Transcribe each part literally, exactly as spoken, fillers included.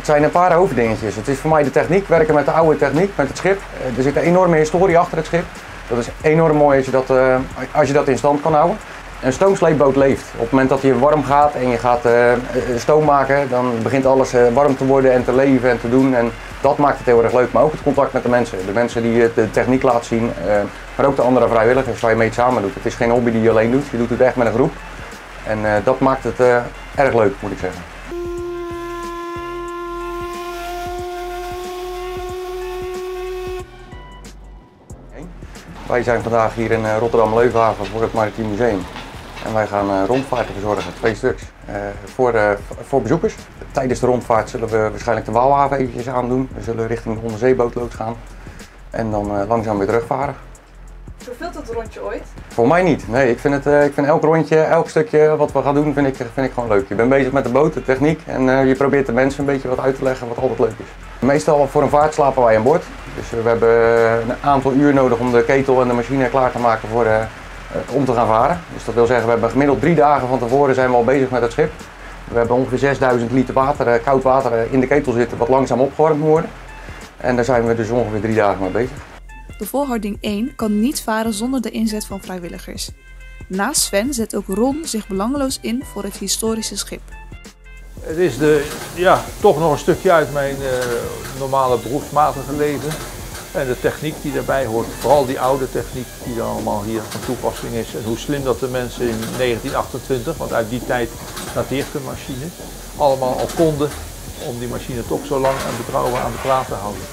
Het zijn een paar hoofddingetjes. Het is voor mij de techniek, werken met de oude techniek, met het schip. Er zit een enorme historie achter het schip. Dat is enorm mooi als je dat, uh, als je dat in stand kan houden. Een stoomsleepboot leeft. Op het moment dat hij warm gaat en je gaat uh, stoom maken, dan begint alles uh, warm te worden en te leven en te doen. En dat maakt het heel erg leuk. Maar ook het contact met de mensen. De mensen die de techniek laten zien, uh, maar ook de andere vrijwilligers waar je mee samen doet. Het is geen hobby die je alleen doet, je doet het echt met een groep. En uh, dat maakt het uh, erg leuk, moet ik zeggen. Wij zijn vandaag hier in Rotterdam-Leuvenhaven voor het Maritiem Museum. En wij gaan uh, rondvaarten verzorgen, twee stuks, uh, voor, uh, voor bezoekers. Tijdens de rondvaart zullen we waarschijnlijk de Waalhaven eventjes aandoen. We zullen richting de onderzeebootloods gaan en dan uh, langzaam weer terugvaren. Verveelt het rondje ooit? Voor mij niet. Nee, ik vind, het, uh, ik vind elk rondje, elk stukje wat we gaan doen, vind ik, vind ik gewoon leuk. Je bent bezig met de boot, de techniek en uh, je probeert de mensen een beetje wat uit te leggen wat altijd leuk is. Meestal voor een vaart slapen wij aan boord. Dus uh, we hebben een aantal uur nodig om de ketel en de machine klaar te maken voor, uh, uh, om te gaan varen. Dus dat wil zeggen, we hebben gemiddeld drie dagen van tevoren zijn we al bezig met het schip. We hebben ongeveer zesduizend liter water, uh, koud water uh, in de ketel zitten wat langzaam opgewarmd moet worden. En daar zijn we dus ongeveer drie dagen mee bezig. De volharding één kan niet varen zonder de inzet van vrijwilligers. Naast Sven zet ook Ron zich belangeloos in voor het historische schip. Het is de, ja, toch nog een stukje uit mijn uh, normale beroepsmatige leven. En de techniek die daarbij hoort, vooral die oude techniek die dan allemaal hier van toepassing is. En hoe slim dat de mensen in negentien achtentwintig, want uit die tijd dateert de machine, allemaal al konden om die machine toch zo lang en betrouwbaar aan de praat te houden.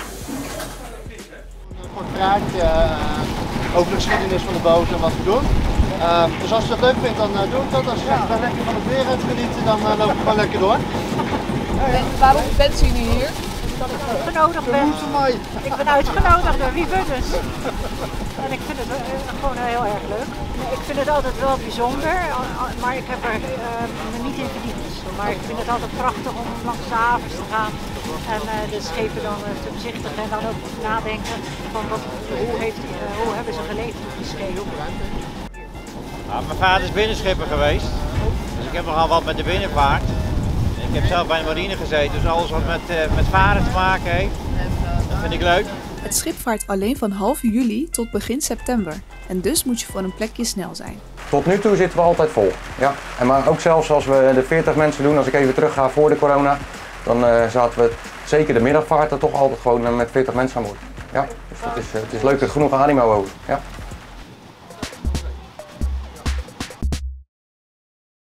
Een kort praatje uh, over de geschiedenis van de boot en wat we doen. Uh, dus als je dat leuk vindt, dan uh, doe ik dat. Als je echt uh, lekker van het weer uit genieten, dan uh, loop ik gewoon lekker door. En waarom bent u nu hier? Dat ik uitgenodigd ben. Ik ben uitgenodigd door Wiebes. En ik vind het uh, gewoon heel erg leuk. Ik vind het altijd wel bijzonder, maar ik heb er uh, me niet in verdiept. Maar ik vind het altijd prachtig om langs de havens te gaan en uh, de schepen dan uh, te bezichtigen en dan ook nadenken van wat, hoe, heeft, uh, hoe hebben ze geleefd op die schepen. Nou, mijn vader is binnenschipper geweest, dus ik heb nogal wat met de binnenvaart. Ik heb zelf bij de marine gezeten, dus alles wat met, uh, met varen te maken heeft, dat vind ik leuk. Het schip vaart alleen van half juli tot begin september en dus moet je voor een plekje snel zijn. Tot nu toe zitten we altijd vol. Ja. En maar ook zelfs als we de veertig mensen doen, als ik even terug ga voor de corona, dan uh, zaten we zeker de middagvaart er toch altijd gewoon uh, met veertig mensen aan boord. Ja, dus dat is, uh, het is leuk, er genoeg animo over. Ja.